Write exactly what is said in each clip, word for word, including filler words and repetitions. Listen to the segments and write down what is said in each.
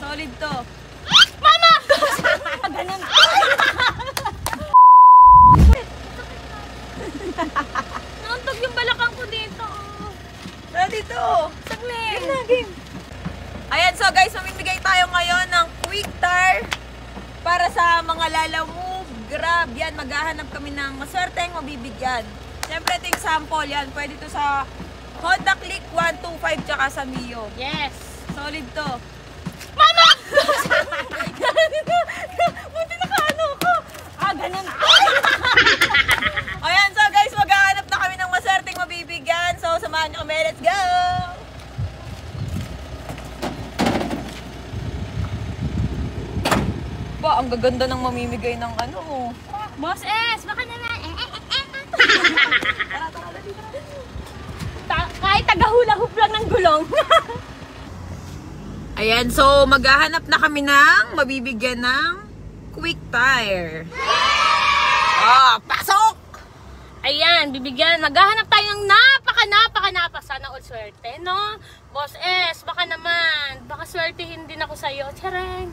Solid to. Mama! Ganun. Nauntog yung balakang ko dito. Tara dito. Saglit. Game na, game. Ayan, so guys, mamimigay tayo ngayon ng quick tire para sa mga lalamove, grab. Yan, maghahanap kami ng maswerteng mabibigyan. Siyempre, ito yung sample yan. Pwede to sa Honda Click one two five tsaka sa Mio. Yes. Solid to. Mama! Buti nakaano ko. Ah, ganun. Ayan, so guys, maghahanap na kami ng maswerteng mabibigyan. So, samahan nyo kami. Let's go! Ba, ang gaganda ng mamimigay ng ano. Boss S, baka naman. Eh, eh, eh, eh. Ta kahit taga-hula-hoop lang ng gulong. Ayan, so maghahanap na kami ng mabibigyan ng quick tire. Ah, pasok! Ayan, bibigyan. Maghahanap tayo ng napaka-napaka-napa. Sana all swerte, no? Boss S, baka naman. Baka swertihin din ako sa'yo. Chareng.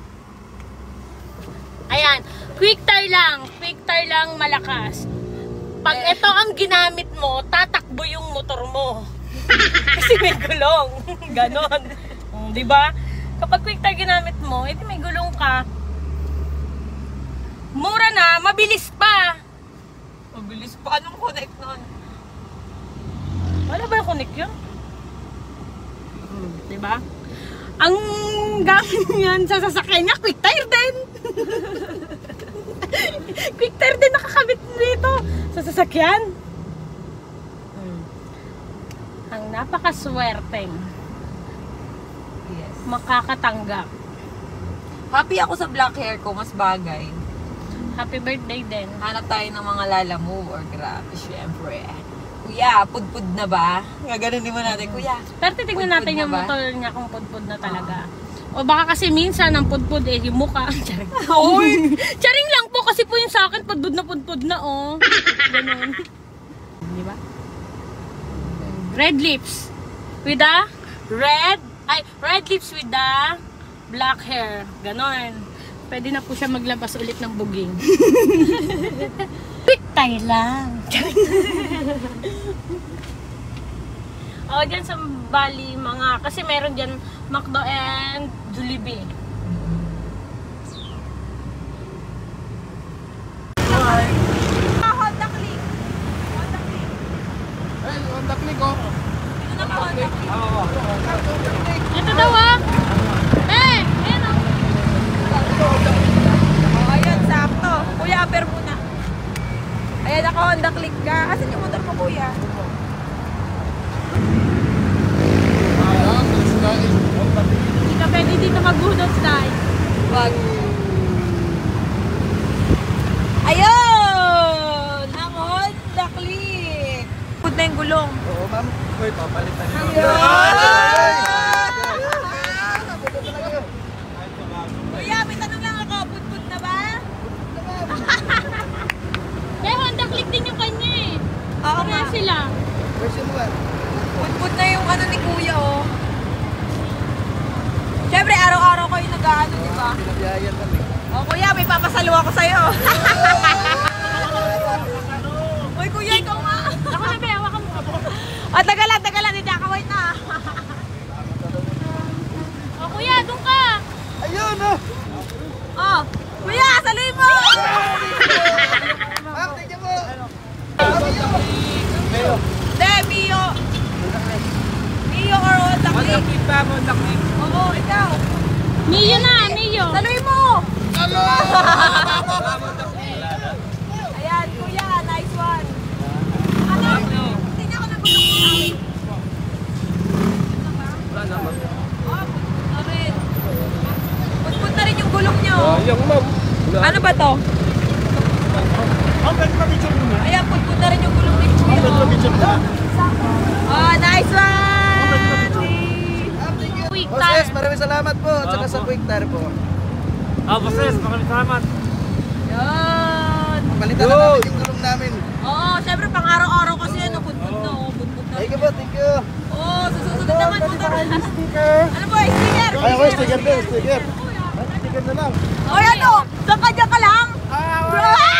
Ayan, quick tire lang. Quick tire lang malakas. Pag ito ang ginamit mo, tatakbo yung motor mo. Kasi may gulong. Ganon. Um, diba? Kapag quick tire ginamit mo, edi may gulong ka. Mura na, mabilis pa. Mabilis pa. Anong connect nun? Wala ba yung connect yun? Hmm, diba? Ang gamit niyan sa sasakyan niya, quick tire din. Quick tire din nakakabit dito sa sasakyan. Hmm. Ang napakaswerteng Yes. makakatanggap. Happy ako sa black hair ko. Mas bagay. Happy birthday din. Hanap tayo ng mga lalamove or grab. Siyempre. Kuya, pudpud na ba? Gaganon din mo natin, kuya. Pero titignan Pudpud natin na yung ba? motor niya kung pudpud na talaga. O baka kasi minsan ang pudpud eh, yung mukha. Charing. Uy! Charing lang po kasi po yung sa akin, pudpud na pudpud na oh. Ganun. Di ba? Red lips. With the red, ay, red lips with the black hair. Ganon. Pwede na po siya maglabas ulit ng buging. Quick tire lang. O, dyan sa Bali, mga, kasi meron dyan McDo and Jollibee. Ah, Honda Click. Honda Click. Ay, Honda Click oh. Ito na po, Honda Click. Ito daw ah! Eh! Ayan oh! Oh, ayun, sakto. Kuya, aper muna. Ayan, ako Honda Click ka. Asan yung motor mo, kuya? Ayan, let's go. Hindi ka pwede dito maghunod tayo. Wag. Ayun! Ang Honda Click. Pud na yung gulong. Oo, ma'am. Uy, papalitan niyo. Kuya, may tanong lang ako. Pud-pud na ba? Eh, Honda Click din yung kanya eh. Oo Kaya nga. sila. Version one. Pud-pud na yung ano ni kuya, oh. Siyempre, araw-araw kayo nag-ano, di ba? Pinabiyayan kami. Oh, kuya, may papasalo ako sa'yo. Uy, kuya, ikaw nga. Ako na ba, hawakan mo. Oh, taga lang, taga lang. Hindi ako, wait na. O kuya, doon ka. Ayun oh! Oh, kuya, saluy mo! Ma'am, tignan mo! De, Mio. Mio or Honda Click? pa, Honda Click. Oo, ikaw. Mio na, Mio. Saluy mo! Hello! Ayan, kuya, nice one. Ano? Tingnan ko na gulong mo. Wala naman. Oh, putput na rin. Putput na rin yung gulong nyo. Yung ma'am. Ano ba to? Ang pwede pa picture mo na. Ayan, putput na rin yung gulong ni kuya. Pwede pa picture mo na. Oh, nice one! Quick Boss tire. S, maraming salamat po. At saka sa quick tire po. Ah, Boss S, maraming salamat. Yan. Palitan na namin yung gulong namin. Oo, syempre pang araw-araw kasi ano, putput na. Oh, putput na. Thank you po, thank you. Oh, susunod naman motor. Sticker. Ano boy, sticker? Ay, okay, sticker din, sticker. Ay, sticker na lang. O ano? Saan ka dyan ka lang? Bro!